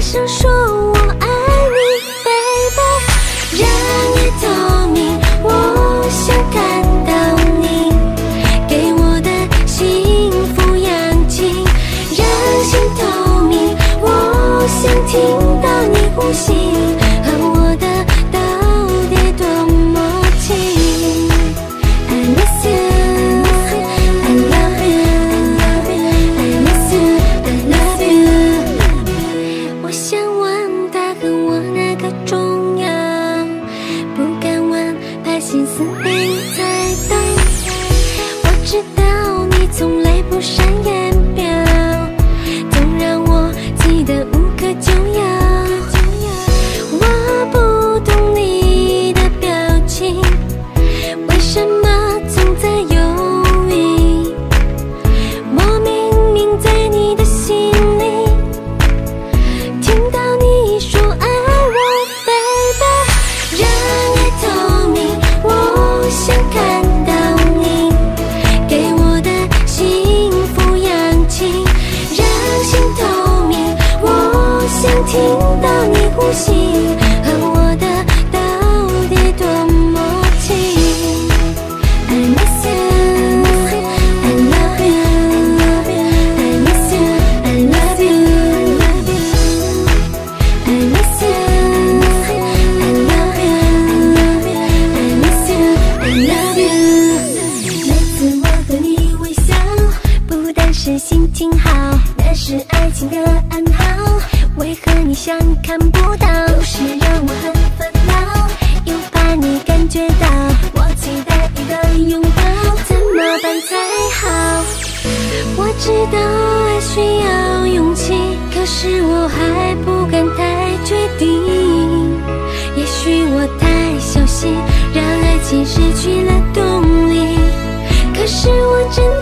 声说我爱你 ，baby。让夜透明，我想看到你给我的幸福氧气。让心透明，我想听到你呼吸。 心思被猜到，我知道你从来不闪言表，总让我记得无可救药。我不懂你的表情，为什么总在犹豫？我明明在你的心里，听到你说爱我 ，baby， 让夜透明。 想看到你给我的幸福氧气，让心透明。我想听到你呼吸和我的到底多默契。I miss you, I love you, I miss you, I love you, I miss you, I love you, I miss you. I love you。每次我对你微笑，不但是心情好，那是爱情的暗号。为何你像看不到？有时让我很烦恼，又怕你感觉到。我期待你的拥抱，怎么办才好？我知道爱需要勇气，可是我还不敢太决定。也许我太小心，让爱情失去了动力。可是我真的。